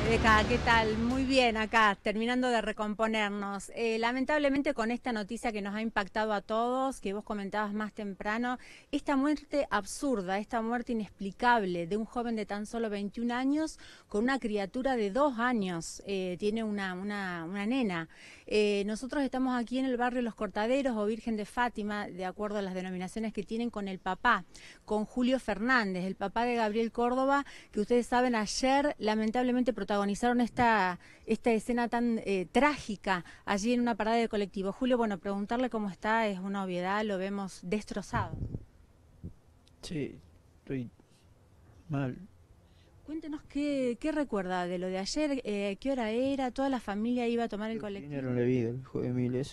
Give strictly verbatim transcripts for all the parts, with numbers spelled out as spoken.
Rebeca, ¿qué tal? Muy bien acá, terminando de recomponernos. Eh, lamentablemente con esta noticia que nos ha impactado a todos, que vos comentabas más temprano, esta muerte absurda, esta muerte inexplicable de un joven de tan solo veintiún años con una criatura de dos años, eh, tiene una, una, una nena. Eh, nosotros estamos aquí en el barrio Los Cortaderos o Virgen de Fátima, de acuerdo a las denominaciones que tienen, con el papá, con Julio Fernández, el papá de Gabriel Córdoba, que ustedes saben ayer lamentablemente protagonizaron esta, esta escena tan eh, trágica allí en una parada de colectivo. Julio, bueno, preguntarle cómo está es una obviedad, lo vemos destrozado. Sí, estoy mal. Cuéntenos qué, qué recuerda de lo de ayer, eh, qué hora era, toda la familia iba a tomar el Lo colectivo. arruinaron la vida, el hijo de Miles.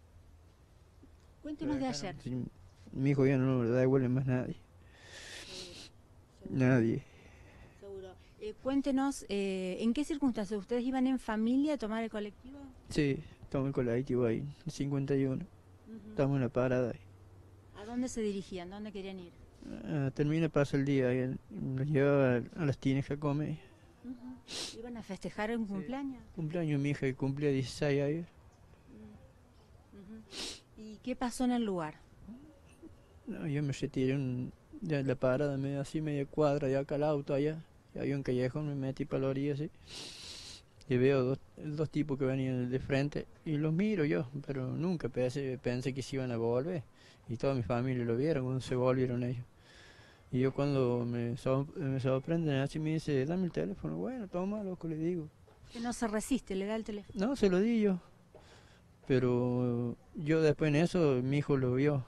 Lo Cuéntenos de ayer. dejaron sin- Mi hijo ya no le da igual a más nadie. Seguro, seguro. Nadie. Seguro. Eh, cuéntenos, eh, ¿en qué circunstancias ustedes iban en familia a tomar el colectivo? Sí, estamos en el colectivo ahí, en cincuenta y uno. Ujú. Estamos en la parada ahí. ¿A dónde se dirigían? ¿Dónde querían ir? Ah, termina, pasa el día ahí. Nos lleva a, a las tines que come. Ujú. ¿Iban a festejar un Sí. cumpleaños? Cumpleaños de mi hija que cumplía dieciséis años. Ujú. ¿Y qué pasó en el lugar? No, yo me retiré un- de la parada, medio así, media cuadra, ya acá al auto allá. Y había un callejón, me metí para la orilla así. Y veo dos, dos tipos que venían de frente y los miro yo, pero nunca pensé, pensé que se iban a volver. Y toda mi familia lo vieron cuando se volvieron ellos. Y yo cuando me, sor- me sorprenden así me dice, dame el teléfono. Bueno, toma, loco, le digo. Que no se resiste, le da el teléfono. No, se lo di yo. Pero yo después en eso, mi hijo lo vio.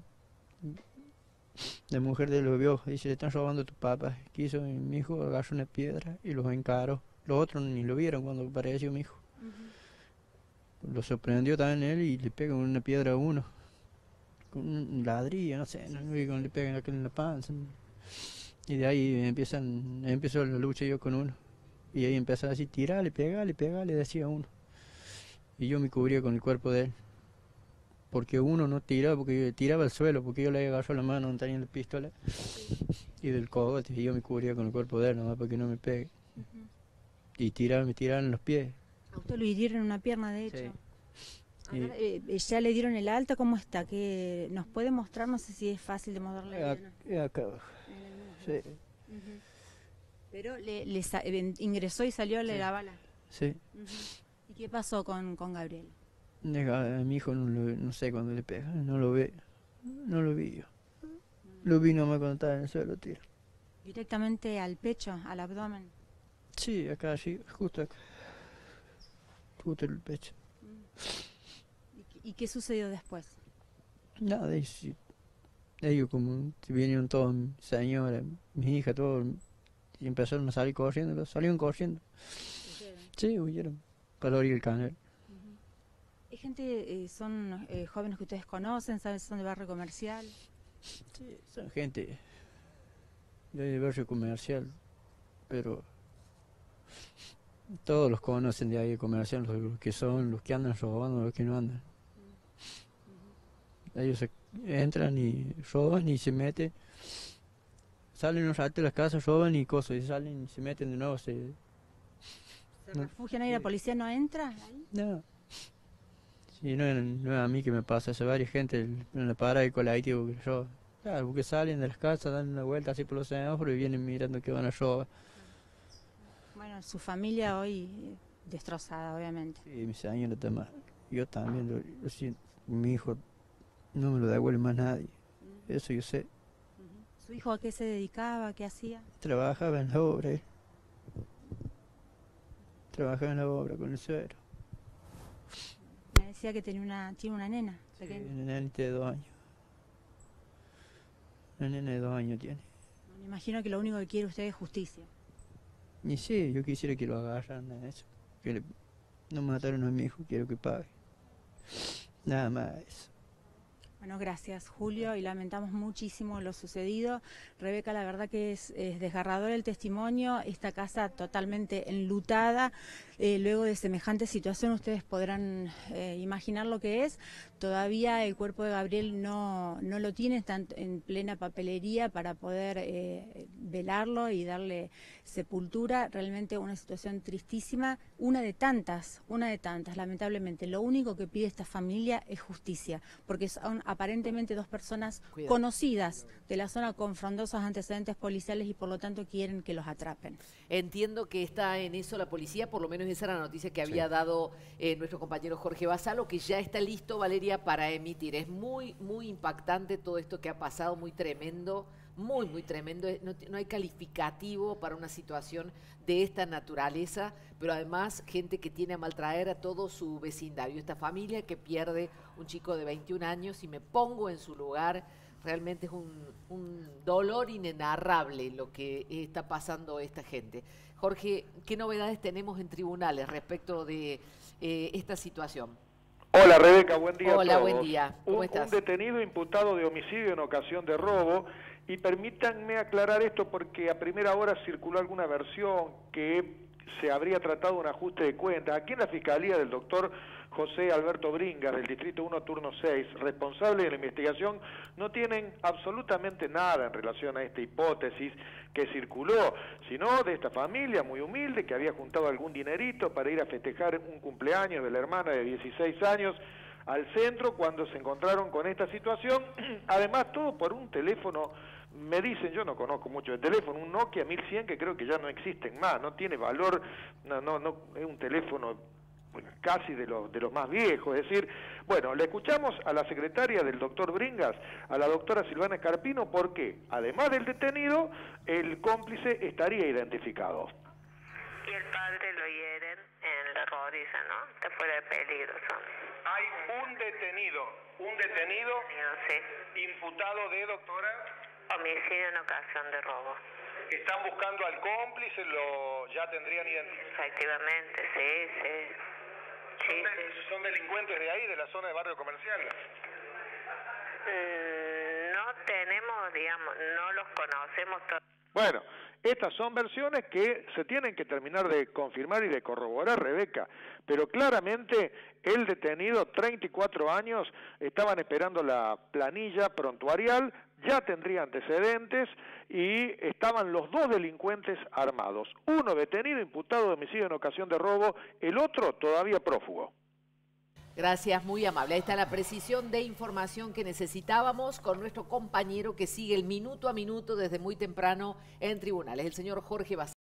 La mujer de él lo vio. Dice, le están robando a tu papá. Quiso, y mi hijo agarró una piedra y los encaró. Los otros ni lo vieron cuando apareció mi hijo. Ujú. Lo sorprendió también él y le pega una piedra a uno. Con un ladrillo, no sé, no vi cómo le pegan aquel en la panza. Y de ahí empiezan, empezó la lucha yo con uno. Y ahí empezó así, tirale, pegale, pegale, decía uno. Y yo me cubría con el cuerpo de él. Porque uno no tiraba, porque tiraba al suelo, porque yo le agarró la mano donde tenía la pistola y del cogote. Y yo me cubría con el cuerpo de él, nomás para que no me pegue. Ujú. Y tiraba, me tiraban en los pies. A usted lo hirieron en una pierna, de hecho. Sí. A ver, Y eh, eh, ya le dieron el alta, ¿cómo está? ¿Qué nos puede mostrar? No sé si es fácil de moverle ac- bien. y acá abajo. En el muslo. Sí, Ujú. Pero le, le sa- eh, ingresó y salió sí, la bala. sí. Ujú. ¿Y qué pasó con, con Gabriel? Nega, a mi hijo no, lo, no sé cuándo le pega, no lo ve, no lo vi yo. Mm. Lo vi nomás cuando estaba en el suelo, tiro. Directamente al pecho, al abdomen. Sí, acá, sí, justo acá, justo en el pecho. Mm. ¿Y, qué- y qué sucedió después? Nada, y sí, ellos como si vinieron todos, mi señora, mi hija, todos, y empezaron a salir corriendo, los salieron corriendo. Huyeron. Sí, huyeron, para la orilla del canal. Ujú. ¿Es gente, eh, son eh, jóvenes que ustedes conocen, saben si son de barrio comercial? Sí, son gente del barrio comercial, pero todos los conocen de ahí comercial, los, los que son, los que andan robando, los que no andan. Ellos se entran y roban y se meten. Salen un rato de las casas, roban y cosas, y salen y se meten de nuevo. Se... ¿Se No, refugian ahí? ¿La policía no entra ahí? no. Sí, no, es- no es a mí que me pasa, es a varias gente en la parada del colectivo que roban. Claro, porque salen de las casas, dan una vuelta así por los semáforos y vienen mirando que van a robar. Bueno, su familia hoy eh, destrozada, obviamente. Sí, mi señora también. Yo también, lo, lo siento. Mi hijo no me lo devuelve más nadie. Ujú, Eso yo sé. ujú. ¿Su hijo a qué se dedicaba? ¿Qué hacía? Trabajaba en la obra, él. Trabajaba en la obra con el suero. Me decía que tenía una, tiene una nena Sí, pequeña. una nenita de dos años. Una nena de dos años tiene. Me imagino que lo único que quiere usted es justicia. Y sí, yo quisiera que lo agarran a eso. Que le, no mataron a mi hijo, quiero que pague. Nada más eso. Bueno, gracias Julio, y lamentamos muchísimo lo sucedido. Rebeca, la verdad que es, es desgarrador el testimonio, esta casa totalmente enlutada. Eh, luego de semejante situación ustedes podrán eh, imaginar lo que es. Todavía el cuerpo de Gabriel no, no lo tiene, está en, en plena papelería para poder eh, velarlo y darle sepultura. Realmente una situación tristísima, una de tantas, una de tantas, lamentablemente. Lo único que pide esta familia es justicia, porque son aparentemente dos personas Cuidado. conocidas de la zona con frondosos antecedentes policiales y por lo tanto quieren que los atrapen. Entiendo que está en eso la policía, por lo menos esa era la noticia que había sí. dado eh, nuestro compañero Jorge Basalo, que ya está listo, Valeria, para emitir. Es muy, muy impactante todo esto que ha pasado, muy tremendo, muy, muy tremendo. No, no hay calificativo para una situación de esta naturaleza, pero además gente que tiene a maltraer a todo su vecindario. Esta familia que pierde un chico de veintiún años, y me pongo en su lugar, realmente es un, un dolor inenarrable lo que está pasando esta gente. Jorge, ¿qué novedades tenemos en tribunales respecto de eh, esta situación? Hola Rebeca, buen día. Hola, a todos. buen día. ¿Cómo un, estás? Un detenido imputado de homicidio en ocasión de robo, y permítanme aclarar esto porque a primera hora circuló alguna versión que se habría tratado un ajuste de cuentas. Aquí en la Fiscalía del doctor José Alberto Bringas, del Distrito uno, Turno seis, responsable de la investigación, no tienen absolutamente nada en relación a esta hipótesis que circuló, sino de esta familia muy humilde que había juntado algún dinerito para ir a festejar un cumpleaños de la hermana de dieciséis años al centro cuando se encontraron con esta situación. Además, todo por un teléfono, me dicen, yo no conozco mucho de teléfono, un Nokia mil cien que creo que ya no existen más, no tiene valor, no, no, no es un teléfono casi de los de los más viejos. Es decir, bueno, le escuchamos a la secretaria del doctor Bringas, a la doctora Silvana Escarpino, porque además del detenido, el cómplice estaría identificado. Y el padre lo hieren en la rodilla, ¿no? Está fuera de peligro. Son. Hay un detenido, un detenido, sí. imputado de, doctora, homicidio en ocasión de robo. ¿Están buscando al cómplice? ¿Lo ya tendrían identificado? Efectivamente, sí, sí. ¿Son, sí, de, sí. ¿Son delincuentes de ahí, de la zona de barrio comercial? Mm, no tenemos, digamos, no los conocemos todos. Bueno, estas son versiones que se tienen que terminar de confirmar y de corroborar, Rebeca, pero claramente el detenido, treinta y cuatro años, estaban esperando la planilla prontuarial, ya tendría antecedentes y estaban los dos delincuentes armados, uno detenido, imputado de homicidio en ocasión de robo, el otro todavía prófugo. Gracias, muy amable. Ahí está la precisión de información que necesitábamos con nuestro compañero que sigue el minuto a minuto desde muy temprano en tribunales, el señor Jorge Basalo.